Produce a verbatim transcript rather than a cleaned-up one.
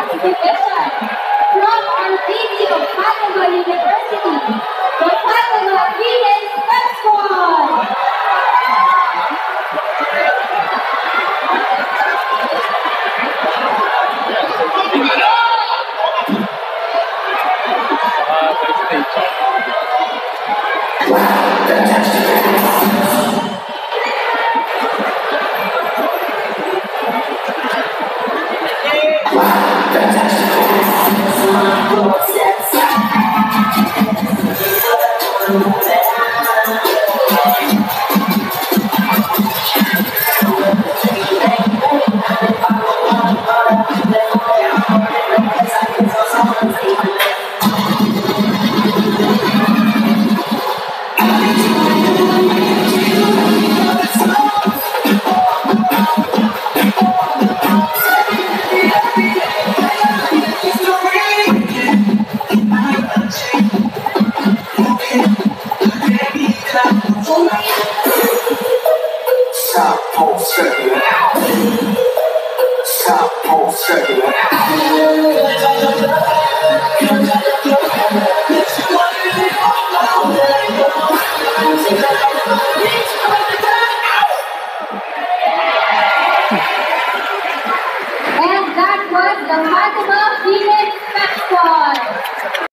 exhibition from our city of Padua University, the Padua Women's Pep Squad. Stop, pulse, check it out. Stop, pulse, check it out.